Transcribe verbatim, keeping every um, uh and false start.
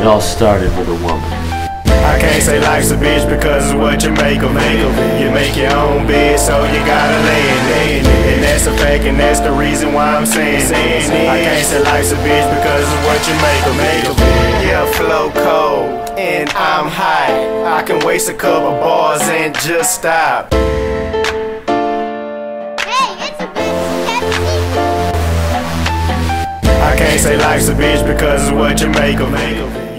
It all started with a woman. I can't say life's a bitch because it's what you make of it. You make your own bed, so you gotta lay in it. And that's a fact, and that's the reason why I'm saying it. I can't say life's a bitch because it's what you make of it. Yeah, flow cold, and I'm high. I can waste a couple bars and just stop. I can't say life's a bitch because it's what you make of it.